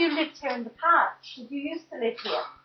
you lived here in the past? Did you used to live here?